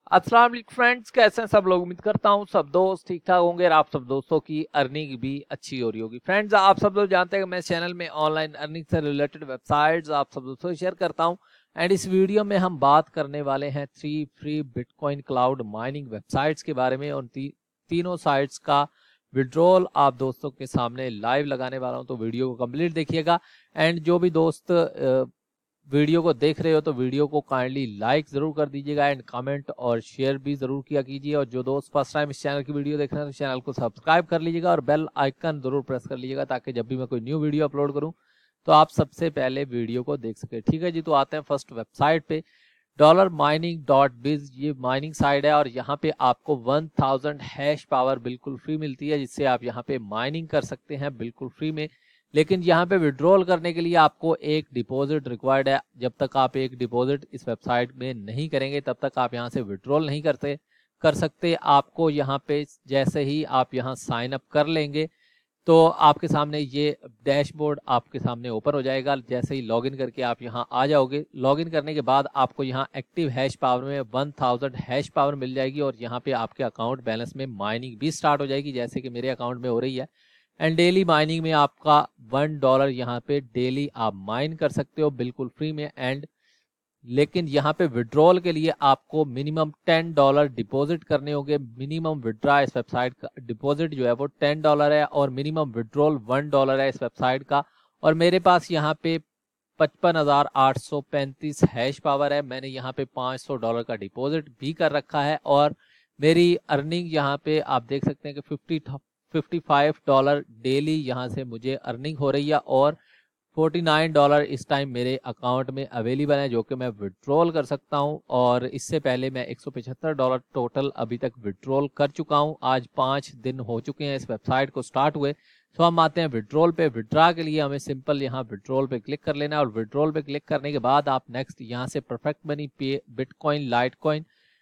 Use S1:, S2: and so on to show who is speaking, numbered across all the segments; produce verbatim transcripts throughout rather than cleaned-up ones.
S1: अस्सलाम वालेकुम फ्रेंड्स, कैसे हैं सब लोग। उम्मीद करता हूं सब दोस्त ठीक ठाक होंगे और आप सब दोस्तों की अर्निंग भी अच्छी हो रही होगी। फ्रेंड्स, आप सब लोग जानते हैं कि मैं इस चैनल में ऑनलाइन अर्निंग से रिलेटेड वेबसाइट्स आप सब दोस्तों से शेयर करता हूं। एंड इस वीडियो में हम बात करने वाले हैं three free bitcoin cloud mining websites के बारे में। और ती, तीनों साइट्स का विड्रॉल आप दोस्तों के सामने लाइव लगाने वाला हूं, तो वीडियो को कंप्लीट देखिएगा। एंड जो भी दोस्त वीडियो को देख रहे हो तो वीडियो को काइंडली लाइक जरूर कर दीजिएगा एंड कमेंट और शेयर भी जरूर किया कीजिए। और जो दोस्त फर्स्ट टाइम इस चैनल की वीडियो देख रहे हैं तो चैनल को सब्सक्राइब कर लीजिएगा और बेल आइकन जरूर प्रेस कर लीजिएगा, ताकि जब भी मैं कोई न्यू वीडियो अपलोड करूं तो आप सबसे पहले वीडियो को देख सके। ठीक है जी, तो आते हैं फर्स्ट वेबसाइट पे, डॉलर माइनिंग डॉट बिज। ये माइनिंग साइट है और यहाँ पे आपको वन थाउजेंड हैश पावर बिल्कुल फ्री मिलती है, जिससे आप यहाँ पे माइनिंग कर सकते हैं बिल्कुल फ्री में। लेकिन यहाँ पे विड्रॉल करने के लिए आपको एक डिपॉजिट रिक्वायर्ड है। जब तक आप एक डिपॉजिट इस वेबसाइट में नहीं करेंगे तब तक आप यहाँ से विड्रॉल नहीं करते कर सकते। आपको यहाँ पे जैसे ही आप यहाँ साइन अप कर लेंगे तो आपके सामने ये डैशबोर्ड आपके सामने ओपन हो जाएगा। जैसे ही लॉगिन करके आप यहाँ आ जाओगे, लॉगिन करने के बाद आपको यहाँ एक्टिव हैश पावर में वन थाउजेंड हैश पावर मिल जाएगी और यहाँ पे आपके अकाउंट बैलेंस में माइनिंग भी स्टार्ट हो जाएगी, जैसे कि मेरे अकाउंट में हो रही है। एंड डेली माइनिंग में आपका वन डॉलर यहाँ पे डेली आप माइन कर सकते हो बिल्कुल फ्री में। एंड लेकिन यहाँ पे विड्रॉल के लिए आपको मिनिमम टेन डॉलर डिपॉजिट करने होंगे। मिनिमम विड्रा इस वेबसाइट का डिपॉजिट जो है वो टेन डॉलर है और मिनिमम विड्रॉल वन डॉलर है इस वेबसाइट का। और मेरे पास यहाँ पे पचपन हजार आठ सौ पैंतीस हैश पावर है। मैंने यहाँ पे पाँच सौ डॉलर का डिपॉजिट भी कर रखा है और मेरी अर्निंग यहाँ पे आप देख सकते हैं कि fifty fifty five dollar daily यहाँ से मुझे अर्निंग हो रही है और फोर्टी नाइन डॉलर इस टाइम मेरे अकाउंट में अवेलेबल है, जो कि मैं विड्रॉल कर सकता हूं। और इससे पहले मैं एक सौ पचहत्तर डॉलर टोटल अभी तक विड्रॉल कर चुका हूं। आज पाँच दिन हो चुके हैं इस वेबसाइट को स्टार्ट हुए। तो हम आते हैं विड्रॉल पे। विड्रा के लिए हमें सिंपल यहाँ विड्रॉल पे क्लिक कर लेना है और विड्रॉल पे क्लिक करने के बाद आप नेक्स्ट यहाँ से Perfect Money, pay, bitcoin, litecoin,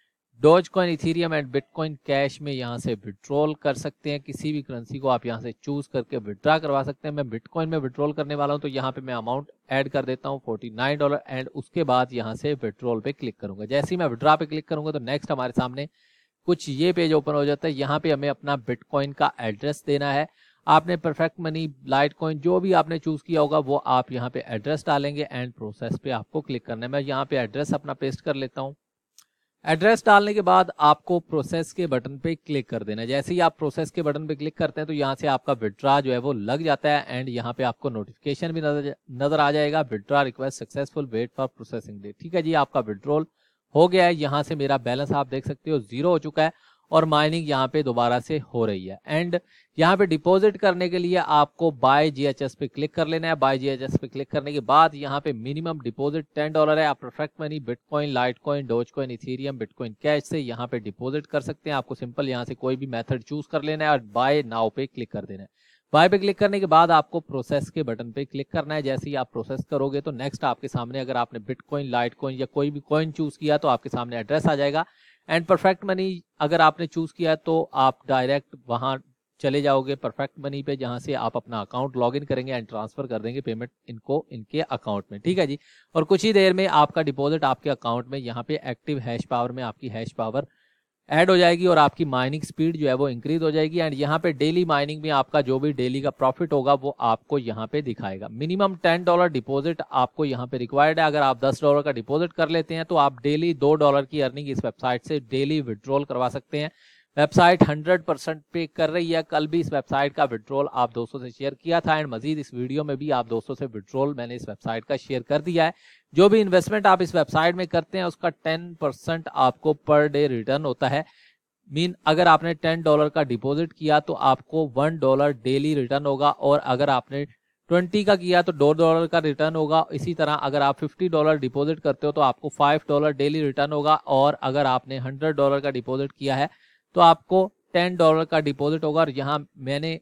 S1: dogecoin, ethereum and bitcoin cash में यहाँ से विड्रॉल कर सकते हैं। किसी भी करेंसी को आप यहाँ से चूज करके विड्रा करवा सकते हैं। मैं बिटकॉइन में विड्रॉल करने वाला हूँ, तो यहाँ पे मैं अमाउंट ऐड कर देता हूँ फोर्टी नाइन डॉलर एंड उसके बाद यहाँ से विड्रॉल पे क्लिक करूंगा। जैसे ही मैं विड्रा पे क्लिक करूंगा तो नेक्स्ट हमारे सामने कुछ ये पेज ओपन हो जाता है। यहाँ पे हमें अपना बिटकॉइन का एड्रेस देना है। आपने परफेक्ट मनी, लाइट कॉइन जो भी आपने चूज किया होगा वो आप यहाँ पे एड्रेस डालेंगे एंड प्रोसेस पे आपको क्लिक करना है। मैं यहाँ पे एड्रेस अपना पेस्ट कर लेता हूँ। एड्रेस डालने के बाद आपको प्रोसेस के बटन पे क्लिक कर देना है। जैसे ही आप प्रोसेस के बटन पे क्लिक करते हैं तो यहाँ से आपका विड्रा जो है वो लग जाता है एंड यहाँ पे आपको नोटिफिकेशन भी नजर नजर आ जाएगा, withdraw request successful, wait for processing date. ठीक है जी, आपका विड्रॉल हो गया है। यहाँ से मेरा बैलेंस आप देख सकते हो जीरो हो चुका है और माइनिंग यहाँ पे दोबारा से हो रही है। एंड यहाँ पे डिपॉजिट करने के लिए आपको बाय जीएचएस पे क्लिक कर लेना है। बाय जीएचएस पे क्लिक करने के बाद यहाँ पे मिनिमम डिपॉजिट टेन डॉलर है। आप Perfect Money, bitcoin, litecoin, dogecoin, ethereum, bitcoin cash से यहाँ पे डिपॉजिट कर सकते हैं। आपको सिंपल यहाँ से कोई भी मेथड चूज कर लेना है और बाय नाउ पे क्लिक कर देना है। बाय पे क्लिक करने के बाद आपको प्रोसेस के बटन पे क्लिक करना है। जैसे ही आप प्रोसेस करोगे तो नेक्स्ट आपके सामने, अगर आपने बिटकॉइन, लाइटकॉइन या कोई भी कॉइन चूज किया तो आपके सामने एड्रेस आ जाएगा। एंड परफेक्ट मनी अगर आपने चूज किया तो आप डायरेक्ट वहां चले जाओगे परफेक्ट मनी पे, जहां से आप अपना अकाउंट लॉगिन करेंगे एंड ट्रांसफर कर देंगे पेमेंट इनको इनके अकाउंट में। ठीक है जी, और कुछ ही देर में आपका डिपॉजिट आपके अकाउंट में यहाँ पे एक्टिव हैश पावर में आपकी हैश पावर ऐड हो जाएगी और आपकी माइनिंग स्पीड जो है वो इंक्रीज हो जाएगी। एंड यहाँ पे डेली माइनिंग में आपका जो भी डेली का प्रॉफिट होगा वो आपको यहाँ पे दिखाएगा। मिनिमम टेन डॉलर डिपॉजिट आपको यहाँ पे रिक्वायर्ड है। अगर आप दस डॉलर का डिपॉजिट कर लेते हैं तो आप डेली दो डॉलर की अर्निंग इस वेबसाइट से डेली विड्रॉल करवा सकते हैं। वेबसाइट हंड्रेड परसेंट पे कर रही है। कल भी इस वेबसाइट का विड्रॉल आप दोस्तों से शेयर किया था एंड मजीद इस वीडियो में भी आप दोस्तों से विड्रॉल मैंने इस वेबसाइट का शेयर कर दिया है। जो भी इन्वेस्टमेंट आप इस वेबसाइट में करते हैं उसका टेन परसेंट आपको पर डे रिटर्न होता है। मीन अगर आपने टेन डॉलर का डिपॉजिट किया तो आपको वन डॉलर डेली रिटर्न होगा और अगर आपने ट्वेंटी का किया तो दो डॉलर का रिटर्न होगा। इसी तरह अगर आप फिफ्टी डॉलर डिपॉजिट करते हो तो आपको फाइव डॉलर डेली रिटर्न होगा और अगर आपने हंड्रेड डॉलर का डिपॉजिट किया है तो आपको टेन डॉलर का डिपॉजिट होगा। और यहाँ मैंने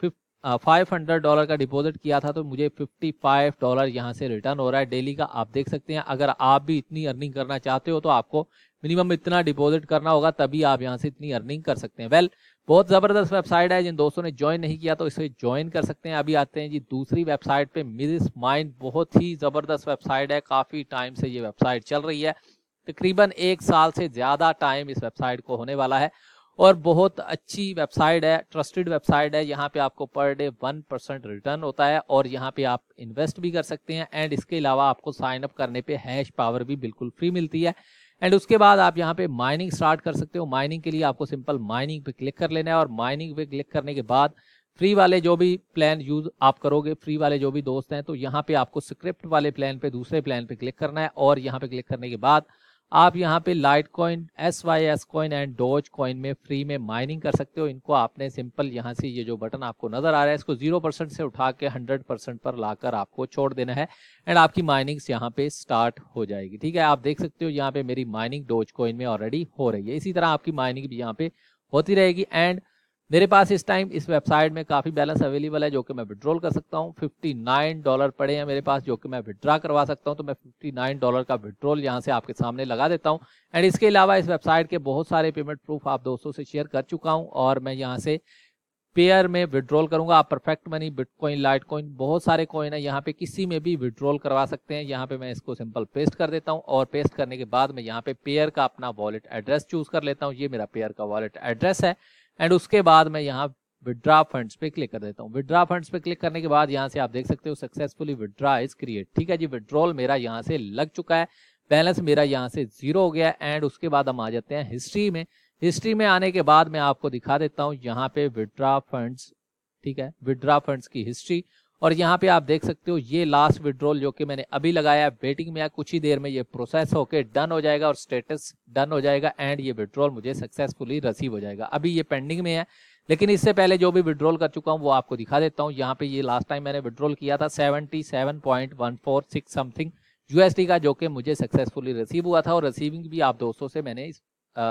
S1: फाइव हंड्रेड डॉलर का डिपॉजिट किया था तो मुझे फिफ्टी फाइव डॉलर यहाँ से रिटर्न हो रहा है डेली का, आप देख सकते हैं। अगर आप भी इतनी अर्निंग करना चाहते हो तो आपको मिनिमम इतना डिपॉजिट करना होगा, तभी आप यहाँ से इतनी अर्निंग कर सकते हैं। वेल well, बहुत जबरदस्त वेबसाइट है। जिन दोस्तों ने ज्वाइन नहीं किया तो इसे ज्वाइन कर सकते हैं। अभी आते हैं जी दूसरी वेबसाइट पे, मिस माइंड। बहुत ही जबरदस्त वेबसाइट है, काफी टाइम से ये वेबसाइट चल रही है तकरीबन एक साल से ज़्यादा टाइम इस वेबसाइट को होने वाला है और बहुत अच्छी वेबसाइट है, ट्रस्टेड वेबसाइट है। यहाँ पे आपको per day one percent return होता है और यहाँ पे आप इन्वेस्ट भी कर सकते हैं एंड इसके अलावा आपको साइन अप करने पे हैश पावर भी बिल्कुल फ्री मिलती है। एंड उसके बाद आप यहाँ पे माइनिंग स्टार्ट कर सकते हो। माइनिंग के लिए आपको सिंपल माइनिंग पे क्लिक कर लेना है और माइनिंग पे क्लिक करने के बाद फ्री वाले जो भी प्लान यूज आप करोगे, फ्री वाले जो भी दोस्त हैं, तो यहाँ पे आपको स्क्रिप्ट वाले प्लान पे, दूसरे प्लान पे क्लिक करना है और यहाँ पे क्लिक करने के बाद आप यहाँ पे Litecoin, S Y S coin and Dogecoin में फ्री में माइनिंग कर सकते हो। इनको आपने सिंपल यहाँ से ये जो बटन आपको नजर आ रहा है इसको जीरो परसेंट से उठा के हंड्रेड परसेंट पर लाकर आपको छोड़ देना है एंड आपकी माइनिंग यहाँ पे स्टार्ट हो जाएगी। ठीक है, आप देख सकते हो यहाँ पे मेरी माइनिंग डोज कॉइन में ऑलरेडी हो रही है। इसी तरह आपकी माइनिंग भी यहाँ पे होती रहेगी एंड मेरे पास इस टाइम इस वेबसाइट में काफ़ी बैलेंस अवेलेबल है जो कि मैं विड्रॉल कर सकता हूँ। उनसठ डॉलर पड़े हैं मेरे पास जो कि मैं विड्रा करवा सकता हूँ, तो मैं उनसठ डॉलर का विड्रॉल यहाँ से आपके सामने लगा देता हूँ। एंड इसके अलावा इस वेबसाइट के बहुत सारे पेमेंट प्रूफ आप दोस्तों से शेयर कर चुका हूँ और मैं यहाँ से पेयर में विड्रॉल करूंगा। आप Perfect Money, Bitcoin, Litecoin, बहुत सारे कॉइन है, यहाँ पे किसी में भी विड्रॉल करवा सकते हैं। यहाँ पे मैं इसको सिंपल पेस्ट कर देता हूँ और पेस्ट करने के बाद मैं यहाँ पे पेयर का अपना वॉलेट एड्रेस चूज कर लेता हूँ। ये मेरा पेयर का वॉलेट एड्रेस है एंड उसके बाद मैं यहाँ विड्रा फंड्स पे क्लिक कर देता हूँ। विड्रा फंड्स पे क्लिक करने के बाद यहाँ से आप देख सकते हो सक्सेसफुली विड्रा इज क्रिएट। ठीक है जी, विड्रॉल मेरा यहाँ से लग चुका है, बैलेंस मेरा यहाँ से जीरो हो गया एंड उसके बाद हम आ जाते हैं हिस्ट्री में। हिस्ट्री में आने के बाद मैं आपको दिखा देता हूँ यहाँ पे विड्रा फंड्स। ठीक है, विड्रा फंड्स की हिस्ट्री और यहाँ पे आप देख सकते हो ये लास्ट विड्रॉल जो कि मैंने अभी लगाया है, वेटिंग में है। कुछ ही देर में ये प्रोसेस होके डन हो जाएगा और स्टेटस डन हो जाएगा एंड ये विड्रॉल मुझे सक्सेसफुली रिसीव हो जाएगा। अभी ये पेंडिंग में है लेकिन इससे पहले जो भी विड्रॉल कर चुका हूँ वो आपको दिखा देता हूँ। यहाँ पे ये लास्ट टाइम मैंने विड्रॉल किया था seventy seven point one four six something USD का जो कि मुझे सक्सेसफुली रिसीव हुआ था और रिसीविंग भी आप दोस्तों से मैंने इस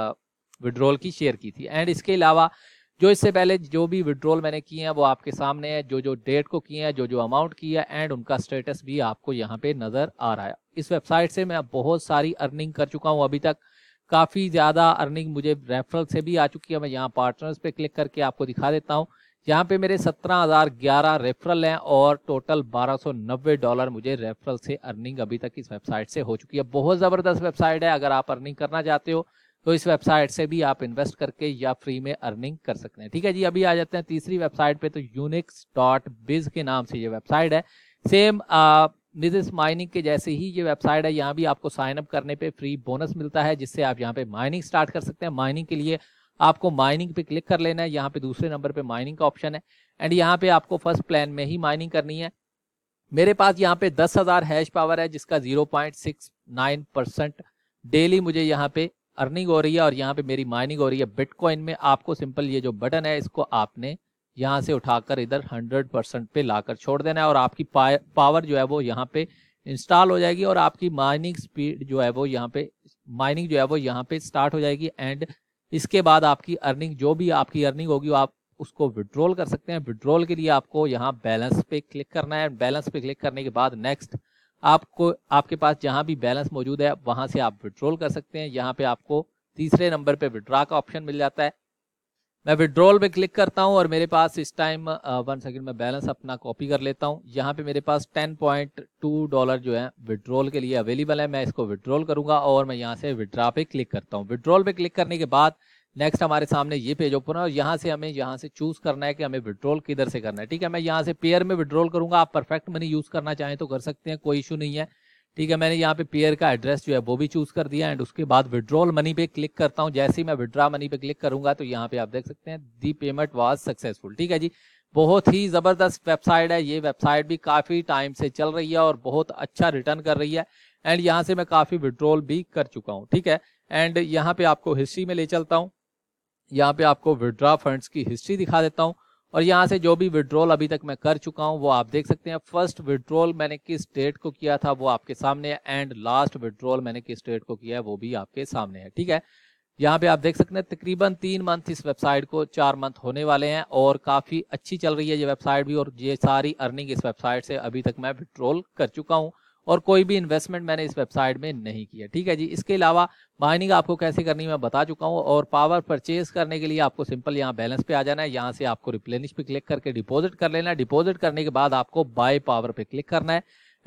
S1: विड्रॉल की शेयर की थी। एंड इसके अलावा जो इससे पहले जो भी विड्रॉल मैंने किए हैं वो आपके सामने है, जो जो डेट को किए हैं, जो जो अमाउंट किया है एंड उनका स्टेटस भी आपको यहाँ पे नजर आ रहा है। इस वेबसाइट से मैं बहुत सारी अर्निंग कर चुका हूँ अभी तक, काफ़ी ज़्यादा अर्निंग मुझे रेफरल से भी आ चुकी है। मैं यहाँ पार्टनर्स पे क्लिक करके आपको दिखा देता हूँ। यहाँ पे मेरे सत्रह हज़ार ग्यारह रेफरल हैं और टोटल बारह सौ नब्बे डॉलर मुझे रेफरल से अर्निंग अभी तक इस वेबसाइट से हो चुकी है। बहुत ज़बरदस्त वेबसाइट है, अगर आप अर्निंग करना चाहते हो तो इस वेबसाइट से भी आप इन्वेस्ट करके या फ्री में अर्निंग कर सकते हैं। ठीक है जी, अभी आ जाते हैं तीसरी वेबसाइट पे। तो यूनिक्स डॉट बिज के नाम से ये वेबसाइट है, सेम बिजनेस माइनिंग के जैसे ही ये वेबसाइट है। यहाँ भी आपको साइन अप करने पे फ्री बोनस मिलता है जिससे आप यहाँ पे माइनिंग स्टार्ट कर सकते हैं। माइनिंग के लिए आपको माइनिंग पे क्लिक कर लेना है, यहाँ पे दूसरे नंबर पे माइनिंग का ऑप्शन है एंड यहाँ पे आपको फर्स्ट प्लान में ही माइनिंग करनी है। मेरे पास यहाँ पे दस हजार हैश पावर है जिसका zero point six nine percent daily मुझे यहाँ पे अर्निंग हो रही है और यहाँ पे मेरी माइनिंग हो रही है बिटकॉइन में। आपको सिंपल ये जो बटन है इसको आपने यहाँ से उठाकर इधर हंड्रेड परसेंट पे लाकर छोड़ देना है और आपकी पावर जो है वो यहाँ पे इंस्टॉल हो जाएगी और आपकी माइनिंग स्पीड जो है वो यहाँ पे माइनिंग जो है वो यहाँ पे स्टार्ट हो जाएगी एंड इसके बाद आपकी अर्निंग जो भी आपकी अर्निंग होगी वो आप उसको विड्रॉल कर सकते हैं। विड्रॉल के लिए आपको यहाँ बैलेंस पे क्लिक करना है। बैलेंस पे क्लिक करने के बाद नेक्स्ट आपको आपके पास जहां भी बैलेंस मौजूद है वहां से आप विड्रॉल कर सकते हैं। यहाँ पे आपको तीसरे नंबर पे विड्रा का ऑप्शन मिल जाता है। मैं विड्रॉल पे क्लिक करता हूं और मेरे पास इस टाइम वन सेकंड में बैलेंस अपना कॉपी कर लेता हूं। यहाँ पे मेरे पास टेन पॉइंट टू डॉलर जो है विड्रॉल के लिए अवेलेबल है। मैं इसको विड्रॉल करूंगा और मैं यहाँ से विड्रा पे क्लिक करता हूँ। विड्रॉल पे क्लिक करने के बाद नेक्स्ट हमारे सामने ये पेज ओपन है और यहाँ से हमें यहाँ से चूज करना है कि हमें विड्रॉल किधर से करना है। ठीक है, मैं यहाँ से पेयर में विड्रॉल करूंगा। आप परफेक्ट मनी यूज करना चाहें तो कर सकते हैं, कोई इशू नहीं है। ठीक है, मैंने यहाँ पे पेयर का एड्रेस जो है वो भी चूज कर दिया एंड उसके बाद विड्रॉल मनी पे क्लिक करता हूँ। जैसे ही मैं विड्रा मनी पे क्लिक करूंगा तो यहाँ पे आप देख सकते हैं दी पेमेंट वाज सक्सेसफुल। ठीक है जी, बहुत ही जबरदस्त वेबसाइट है। ये वेबसाइट भी काफी टाइम से चल रही है और बहुत अच्छा रिटर्न कर रही है एंड यहाँ से मैं काफी विड्रॉल भी कर चुका हूँ। ठीक है, एंड यहाँ पे आपको हिस्ट्री में ले चलता हूँ। यहाँ पे आपको विड्रा फंड्स की हिस्ट्री दिखा देता हूँ और यहाँ से जो भी विड्रॉल अभी तक मैं कर चुका हूँ वो आप देख सकते हैं। फर्स्ट विड्रॉल मैंने किस डेट को किया था वो आपके सामने है एंड लास्ट विड्रॉल मैंने किस डेट को किया है वो भी आपके सामने है। ठीक है, यहाँ पे आप देख सकते हैं तकरीबन तीन मंथ इस वेबसाइट को, चार मंथ होने वाले हैं और काफी अच्छी चल रही है ये वेबसाइट भी और ये सारी अर्निंग इस वेबसाइट से अभी तक मैं विड्रॉल कर चुका हूँ और कोई भी इन्वेस्टमेंट मैंने इस वेबसाइट में नहीं किया। ठीक है जी, इसके अलावा माइनिंग आपको कैसे करनी है मैं बता चुका हूँ और पावर परचेज करने के लिए आपको सिंपल यहाँ बैलेंस पे आ जाना है। यहाँ से आपको रिप्लेनिश पे क्लिक करके डिपॉजिट कर लेना है। डिपॉजिट करने के बाद आपको बाय पावर पे क्लिक करना है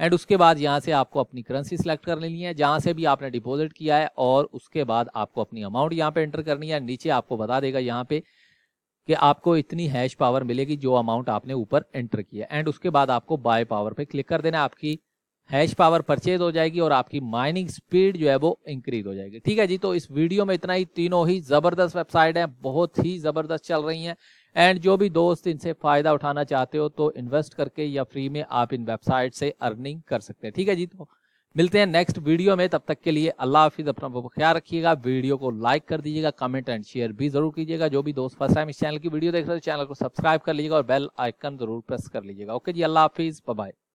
S1: एंड उसके बाद यहाँ से आपको अपनी करेंसी सिलेक्ट कर लेनी है जहाँ से भी आपने डिपॉजिट किया है, और उसके बाद आपको अपनी अमाउंट यहाँ पे एंटर करनी है। नीचे आपको बता देगा यहाँ पे कि आपको इतनी हैश पावर मिलेगी जो अमाउंट आपने ऊपर एंटर किया, एंड उसके बाद आपको बाय पावर पे क्लिक कर देना है। आपकी हैश पावर परचेज हो जाएगी और आपकी माइनिंग स्पीड जो है वो इंक्रीज हो जाएगी। ठीक है जी, तो इस वीडियो में इतना ही। तीनों ही जबरदस्त वेबसाइट है, बहुत ही जबरदस्त चल रही हैं, एंड जो भी दोस्त इनसे फायदा उठाना चाहते हो तो इन्वेस्ट करके या फ्री में आप इन वेबसाइट से अर्निंग कर सकते हैं। ठीक है जी, तो मिलते हैं नेक्स्ट वीडियो में, तब तक के लिए अल्लाह हाफिज, अपना ख्याल रखिएगा। वीडियो को लाइक कर दीजिएगा, कमेंट एंड शेयर भी जरूर कीजिएगा। जो भी दोस्त फर्स्ट टाइम इस चैनल की वीडियो देख रहे हैं चैनल को सब्सक्राइब कर लीजिएगा और बेल आइकन जरूर प्रेस कर लीजिएगा। ओके जी, अल्लाह हाफिज, बाय बाय।